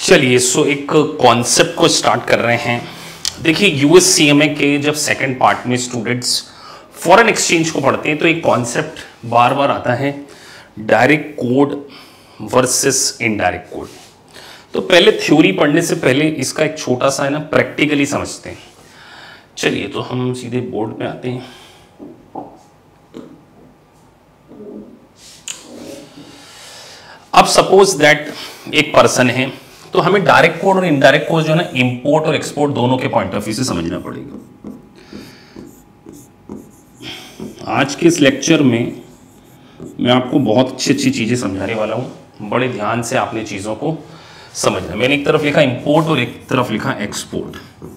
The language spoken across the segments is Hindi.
चलिए एक कॉन्सेप्ट को स्टार्ट कर रहे हैं। देखिए यूएससीएमए के जब सेकंड पार्ट में स्टूडेंट्स फॉरेन एक्सचेंज को पढ़ते हैं तो एक कॉन्सेप्ट बार बार आता है, direct quote versus indirect quote. तो पहले थ्योरी पढ़ने से पहले इसका एक छोटा सा है ना प्रैक्टिकली समझते हैं। चलिए तो हम सीधे बोर्ड पे आते हैं। अब सपोज दैट एक पर्सन है, तो हमें डायरेक्ट कोड और इनडायरेक्ट कोड जो है ना इंपोर्ट और एक्सपोर्ट दोनों के पॉइंट ऑफ व्यू से समझना पड़ेगा। आज के इस लेक्चर में मैं आपको बहुत अच्छी अच्छी चीजें समझाने वाला हूं, बड़े ध्यान से आपने चीजों को समझना। मैंने एक तरफ लिखा इंपोर्ट और एक तरफ लिखा एक्सपोर्ट।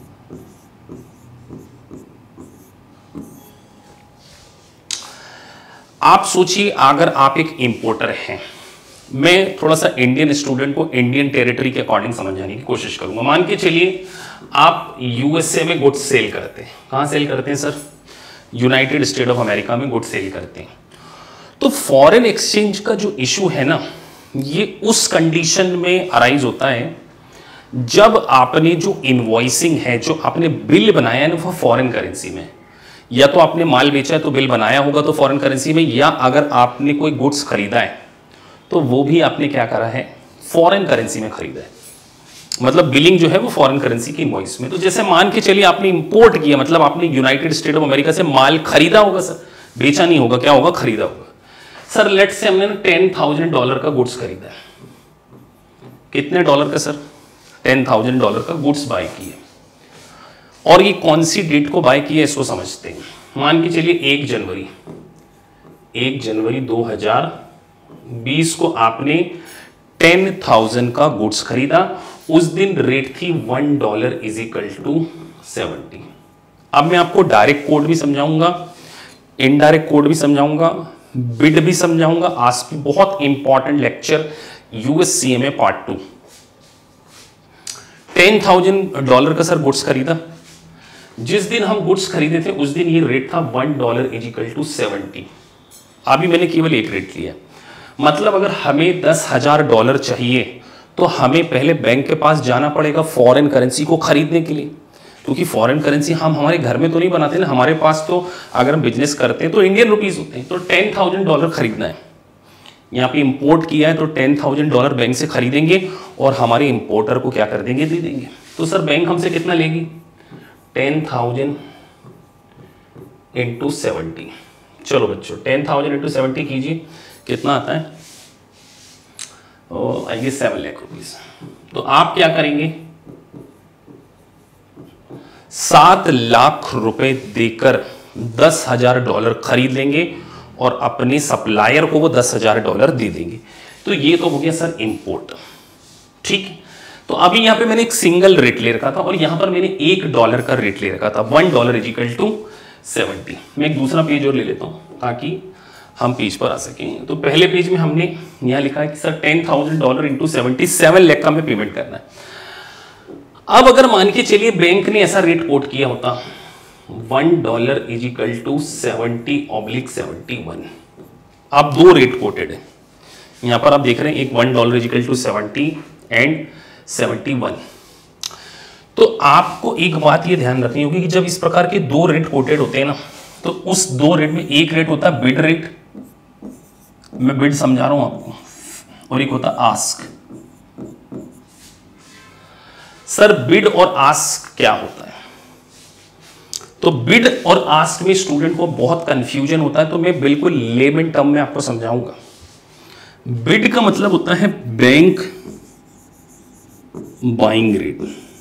आप सोचिए अगर आप एक इंपोर्टर हैं, मैं थोड़ा सा इंडियन स्टूडेंट को इंडियन टेरिटरी के अकॉर्डिंग समझाने की कोशिश करूंगा। मान के चलिए आप यूएसए में गुड्स सेल करते हैं। कहां सेल करते हैं sir? United State of America में गुड्स सेल करते हैं। तो फॉरेन एक्सचेंज का जो इशू है ना, ये उस कंडीशन में अराइज होता है जब आपने जो इनवॉइसिंग है, जो आपने बिल बनाया है ना, वो फॉरेन करेंसी में, या तो आपने माल बेचा है तो बिल बनाया होगा तो फॉरेन करेंसी में, या अगर आपने कोई गुड्स खरीदा है तो वो भी आपने क्या करा है, फॉरेन करेंसी में खरीदा है। मतलब बिलिंग जो है वो फॉरेन करेंसी की इनवॉइस में। तो जैसे मान के चलिए आपने इंपोर्ट किया, मतलब आपने यूनाइटेड स्टेट ऑफ अमेरिका से माल खरीदा होगा सर, बेचा नहीं होगा, क्या होगा, खरीदा होगा। सर लेट से हमने $10,000 का गुड्स खरीदा है। कितने डॉलर का सर? $10,000 का गुड्स बाय किए। और ये कौन सी डेट को बाय किया इसको समझते हैं। मान के चलिए 1 जनवरी 2020 को आपने 10,000 का गुड्स खरीदा। उस दिन रेट थी $1 = 70। अब मैं आपको डायरेक्ट कोड भी समझाऊंगा, इनडायरेक्ट कोड भी समझाऊंगा, बिड भी समझाऊंगा। आज की बहुत इंपॉर्टेंट लेक्चर यूएससीएमए पार्ट 2। $10,000 का सर गुड्स खरीदा। जिस दिन हम गुड्स खरीदे थे उस दिन ये रेट था $1 = 70। अभी मैंने केवल एक रेट लिया। मतलब अगर हमें $10,000 चाहिए तो हमें पहले बैंक के पास जाना पड़ेगा फॉरेन करेंसी को खरीदने के लिए, क्योंकि फॉरेन करेंसी हम हमारे घर में तो नहीं बनाते ना, हमारे पास तो अगर हम बिजनेस करते हैं तो इंडियन रुपीस होते हैं। तो $10,000 खरीदना है, यहाँ पे इंपोर्ट किया है तो $10,000 बैंक से खरीदेंगे और हमारे इंपोर्टर को क्या कर देंगे, दे देंगे। तो सर बैंक हमसे कितना लेगी? 10,000 × 70। चलो बच्चों 10,000 × 70 कीजिए, कितना आता है? I guess 7 lakh rupees. तो आप क्या करेंगे, 7 लाख रुपए देकर $10,000 खरीद लेंगे और अपने सप्लायर को वो $10,000 दे देंगे। तो ये तो हो गया सर इंपोर्ट। ठीक। तो अभी यहां पे मैंने एक सिंगल रेट ले रखा था और यहां पर मैंने $1 का रेट ले रखा था, $1 = 70। मैं एक दूसरा पेज और ले लेता हूं ताकि हम पेज पर आ सकें। तो पहले पेज में हमने यहां लिखा है कि सर $10,000 × 70, 7 लाख का हमें पेमेंट करना है। अब अगर मान के चलिए बैंक ने ऐसा रेट कोट किया होता, $1 = 70/71। अब दो रेट कोटेड है यहां पर, आप देख रहे हैं, एक $1 = 70 एंड 71। तो आपको एक बात ये ध्यान रखनी होगी कि जब इस प्रकार के दो रेट कोटेड होते हैं ना, तो उस दो रेट में एक रेट होता है बिड रेट, मैं बिड समझा रहा हूं आपको, और एक होता है आस्क। सर बिड और आस्क क्या होता है? तो बिड और आस्क में स्टूडेंट को बहुत कंफ्यूजन होता है, तो मैं बिल्कुल लेमन टर्म में आपको समझाऊंगा। बिड का मतलब होता है बैंक बाइंग रेट।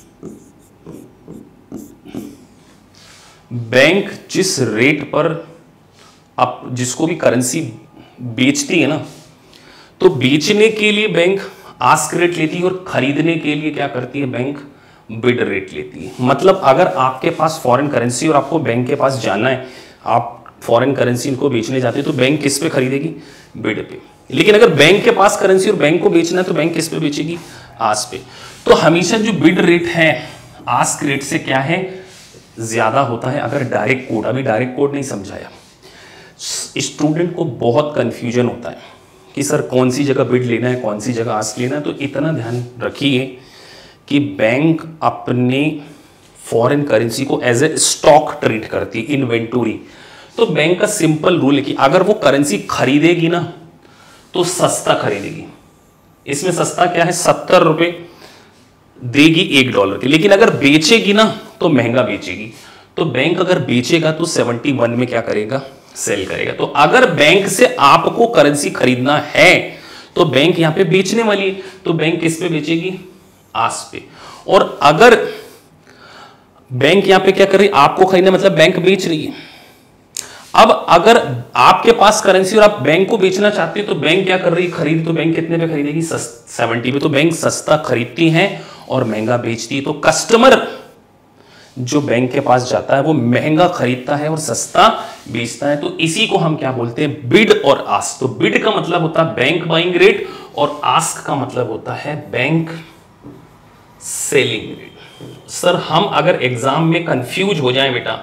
बैंक जिस रेट पर आप जिसको भी करेंसी बेचती है ना, तो बेचने के लिए बैंक आस्क रेट लेती है और खरीदने के लिए क्या करती है, बैंक बिड रेट लेती है। मतलब अगर आपके पास फॉरेन करेंसी और आपको बैंक के पास जाना है, आप फॉरेन करेंसी को बेचने जाते हैं तो बैंक किस पे खरीदेगी, बिड पे। लेकिन अगर बैंक के पास करेंसी और बैंक को बेचना है तो बैंक किस पे बेचेगी, आस्क पे। तो हमेशा जो बिड रेट है आस्क रेट से क्या है, ज्यादा होता है अगर डायरेक्ट कोड। अभी डायरेक्ट कोड नहीं समझाया, स्टूडेंट को बहुत कंफ्यूजन होता है कि सर कौन सी जगह बिड लेना है, कौन सी जगह आस्क लेना है। तो इतना ध्यान रखिए कि बैंक अपने फॉरेन करेंसी को एज ए स्टॉक ट्रीट करती है, इन्वेंटरी। तो बैंक का सिंपल रूल है कि अगर वो करेंसी खरीदेगी ना तो सस्ता खरीदेगी। इसमें सस्ता क्या है, 70 रुपए देगी $1 के, लेकिन अगर बेचेगी ना तो महंगा बेचेगी। तो बैंक अगर बेचेगा तो 71 में क्या करेगा, सेल करेगा। तो अगर बैंक से आपको करेंसी खरीदना है तो बैंक यहां पे बेचने वाली है, तो बैंक किस पे बेचेगी, आस्क पे। और अगर बैंक यहां पे क्या कर रही है, आपको खरीदना मतलब बैंक बेच रही है। अब अगर आपके पास करेंसी और आप बैंक को बेचना चाहते हैं तो बैंक क्या कर रही है, खरीद, तो बैंक कितने पे खरीदेगी, 70 पे। तो बैंक सस्ता खरीदती है और महंगा बेचती है। तो कस्टमर जो बैंक के पास जाता है वो महंगा खरीदता है और सस्ता बेचता है। तो इसी को हम क्या बोलते हैं, बिड और आस्क। तो बिड का मतलब होता है बैंक बाइंग रेट और आस्क का मतलब होता है बैंक सेलिंग रेट। सर हम अगर एग्जाम में कंफ्यूज हो जाए बेटा,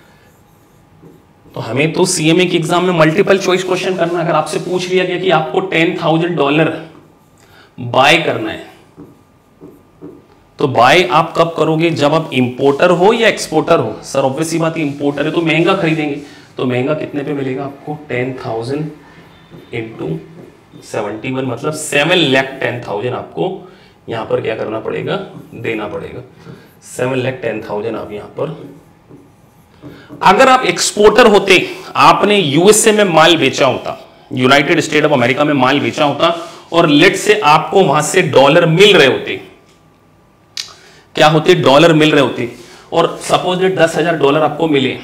तो हमें तो सीएमए के एग्जाम में मल्टीपल चॉइस क्वेश्चन करना है। अगर आपसे पूछ लिया गया कि आपको $10,000 बाय करना है, तो बाय आप कब करोगे, जब आप इंपोर्टर हो या एक्सपोर्टर हो। सर ऑब्वियस सी बात है, इंपोर्टर है तो महंगा खरीदेंगे। तो महंगा कितने पे मिलेगा आपको, 10,000 इंटू 71 मतलब 7,10,000 आपको यहां पर क्या करना पड़ेगा, देना पड़ेगा। 7,10,000 आप यहां पर। अगर आप एक्सपोर्टर होते, आपने यूएसए में माल बेचा होता, यूनाइटेड स्टेट ऑफ अमेरिका में माल बेचा होता, और लेट से आपको वहां से डॉलर मिल रहे होते, क्या होते, डॉलर मिल रहे होते, और सपोज $10,000 आपको मिले,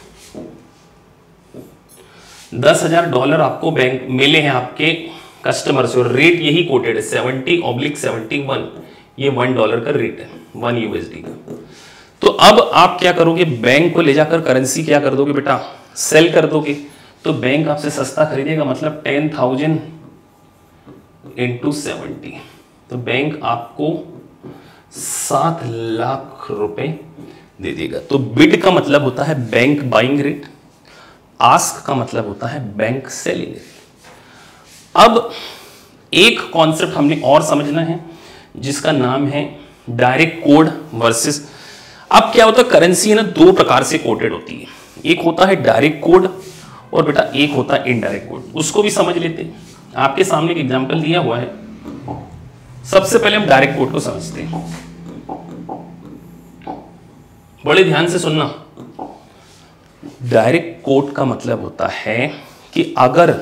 $10,000 आपको बैंक मिले हैं आपके कस्टमर से, और रेट यही कोटेड है 70/71, ये $1 का रेट है, 1 USD का। तो अब आप क्या करोगे, बैंक को ले जाकर करेंसी क्या कर दोगे बेटा, सेल कर दोगे। तो बैंक आपसे सस्ता खरीदेगा, मतलब 10,000 इंटू 70, तो बैंक आपको 7 लाख रुपए दे देगा। तो बिड का मतलब होता है बैंक बाइंग रेट, आस्क का मतलब होता है बैंक सेलिंग रेट। अब एक कॉन्सेप्ट हमने और समझना है जिसका नाम है डायरेक्ट कोड वर्सेस। अब क्या होता है, करेंसी है ना, दो प्रकार से कोटेड होती है, एक होता है डायरेक्ट कोड और बेटा एक होता है इनडायरेक्ट कोड। उसको भी समझ लेते हैं। आपके सामने एक एग्जांपल दिया हुआ है। सबसे पहले हम डायरेक्ट कोड को समझते हैं, बड़े ध्यान से सुनना। डायरेक्ट कोड का मतलब होता है कि अगर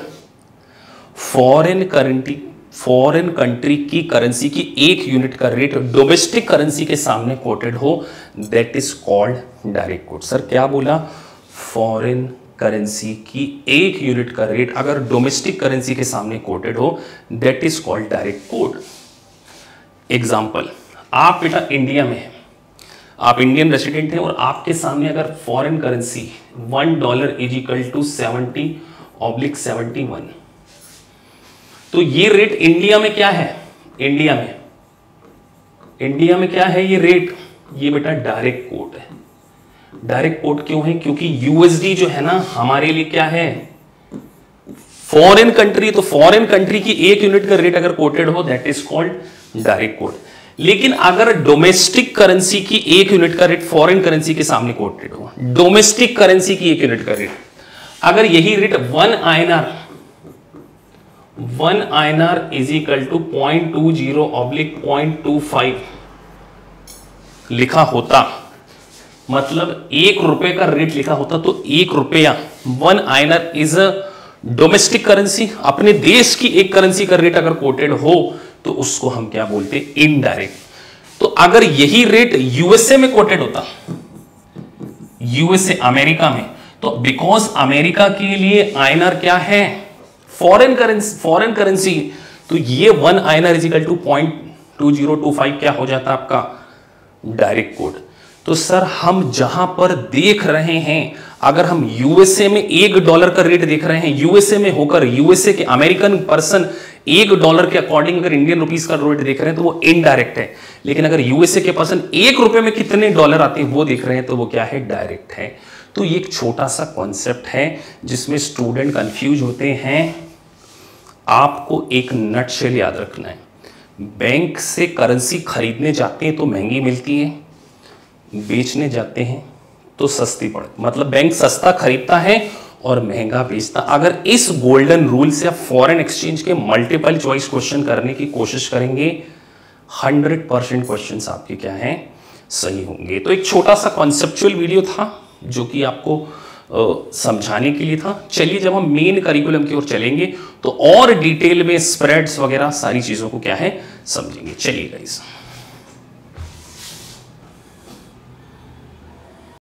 फॉरेन कंट्री की करेंसी की एक यूनिट का रेट डोमेस्टिक करेंसी के सामने कोटेड हो, that is called direct quote. Sir क्या बोला, फॉरेन करेंसी की एक यूनिट का रेट अगर डोमेस्टिक करेंसी के सामने कोटेड हो, that is called direct quote. Example, आप बेटा इंडिया में हैं, आप इंडियन रेसिडेंट हैं, और आपके सामने अगर फॉरेन करेंसी $1 = 70/71, तो ये रेट इंडिया में क्या है, इंडिया में क्या है ये रेट, ये बेटा डायरेक्ट कोड है। डायरेक्ट कोड क्यों है, क्योंकि यूएसडी जो है ना हमारे लिए क्या है, फॉरेन कंट्री। तो फॉरेन कंट्री की एक यूनिट का रेट अगर कोटेड हो, that is called direct quote. लेकिन अगर डोमेस्टिक करेंसी की एक यूनिट का रेट फॉरेन करेंसी के सामने कोटेड हो, डोमेस्टिक करेंसी की एक यूनिट का रेट, अगर यही रेट 1 INR = 0.20/0.25 लिखा होता, मतलब ₹1 का रेट लिखा होता, तो ₹1 1 INR is a domestic currency, अपने देश की एक करेंसी का रेट अगर कोटेड हो तो उसको हम क्या बोलते हैं, इनडायरेक्ट। तो अगर यही रेट यूएसए में कोटेड होता, यूएसए अमेरिका में, तो बिकॉज अमेरिका के लिए INR क्या है, फॉरेन करेंसी, तो ये 1 INR = 0.2025 क्या हो जाता आपका, डायरेक्ट कोड। तो सर हम जहां पर देख रहे हैं, अगर हम यूएसए में $1 का रेट देख रहे हैं, यूएसए में होकर यूएसए के अमेरिकन पर्सन $1 के अकॉर्डिंग अगर इंडियन रुपीस का रेट देख रहे हैं तो वो इनडायरेक्ट है। लेकिन अगर यूएसए के पर्सन ₹1 में कितने डॉलर आते हैं वो देख रहे हैं तो वो क्या है, डायरेक्ट है। तो ये एक छोटा सा कॉन्सेप्ट है जिसमें स्टूडेंट कंफ्यूज होते हैं। आपको एक नटशेल याद रखना है, बैंक से करेंसी खरीदने जाते हैं तो महंगी मिलती है, बेचने जाते हैं तो सस्ती पड़ती, मतलब बैंक सस्ता खरीदता है और महंगा बेचता। अगर इस गोल्डन रूल से आप फॉरेन एक्सचेंज के मल्टीपल चॉइस क्वेश्चन करने की कोशिश करेंगे, 100% क्वेश्चंस आपके क्या हैं, सही होंगे। तो एक छोटा सा कॉन्सेप्चुअल वीडियो था जो कि आपको समझाने के लिए था। चलिए जब हम मेन करिकुलम की ओर चलेंगे तो और डिटेल में स्प्रेड्स वगैरह सारी चीजों को क्या है समझेंगे। चलिए गाइस।